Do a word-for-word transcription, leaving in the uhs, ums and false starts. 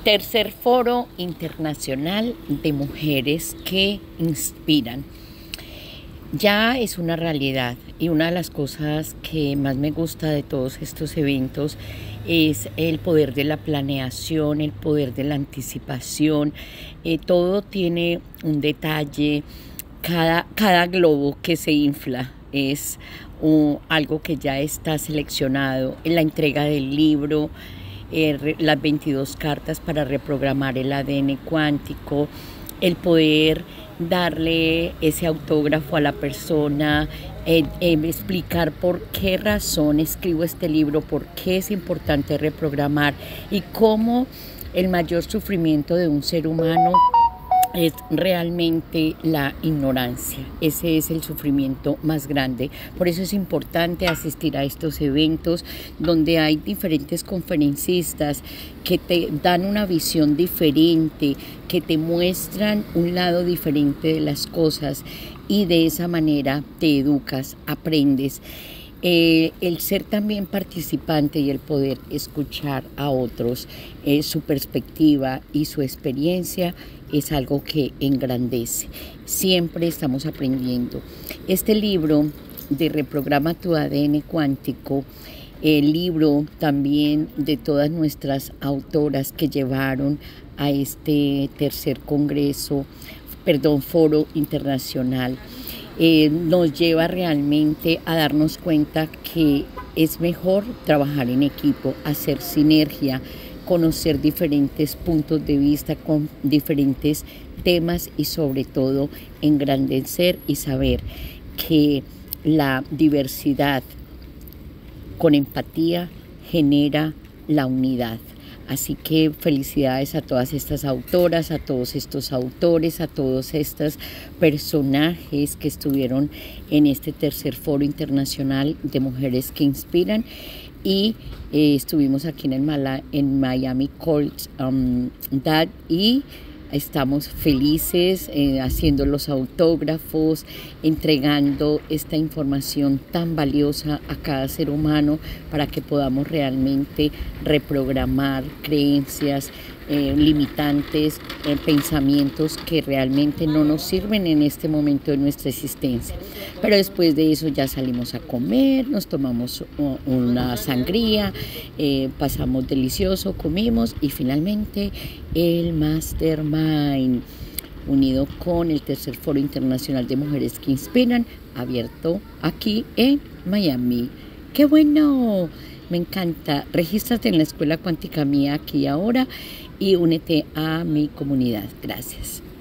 Tercer Foro Internacional de Mujeres que Inspiran. Ya es una realidad, y una de las cosas que más me gusta de todos estos eventos es el poder de la planeación, el poder de la anticipación. Eh, todo tiene un detalle, cada, cada globo que se infla es uh, algo que ya está seleccionado en la entrega del libro. Eh, las veintidós cartas para reprogramar el A D N cuántico, el poder darle ese autógrafo a la persona, eh, eh, explicar por qué razón escribo este libro, por qué es importante reprogramar y cómo el mayor sufrimiento de un ser humano es realmente la ignorancia. Ese es el sufrimiento más grande. Por eso es importante asistir a estos eventos donde hay diferentes conferencistas que te dan una visión diferente, que te muestran un lado diferente de las cosas, y de esa manera te educas, aprendes. Eh, el ser también participante y el poder escuchar a otros, eh, su perspectiva y su experiencia es algo que engrandece. Siempre estamos aprendiendo. Este libro de Reprograma tu A D N cuántico, el libro también de todas nuestras autoras que llevaron a este tercer congreso, perdón, foro internacional, Eh, nos lleva realmente a darnos cuenta que es mejor trabajar en equipo, hacer sinergia, conocer diferentes puntos de vista con diferentes temas y sobre todo engrandecer y saber que la diversidad con empatía genera la unidad. Así que felicidades a todas estas autoras, a todos estos autores, a todos estos personajes que estuvieron en este tercer foro internacional de mujeres que inspiran. Y eh, estuvimos aquí en, el Mala, en Miami Colts um, Dad, y estamos felices eh, haciendo los autógrafos, entregando esta información tan valiosa a cada ser humano para que podamos realmente reprogramar creencias eh, limitantes, eh, pensamientos que realmente no nos sirven en este momento de nuestra existencia. Pero después de eso ya salimos a comer, nos tomamos una sangría, eh, pasamos delicioso, comimos y finalmente el Mastermind, unido con el tercer Foro Internacional de Mujeres que Inspiran, abierto aquí en Miami. ¡Qué bueno! Me encanta. Regístrate en la Escuela Cuántica Mía aquí y ahora y únete a mi comunidad. Gracias.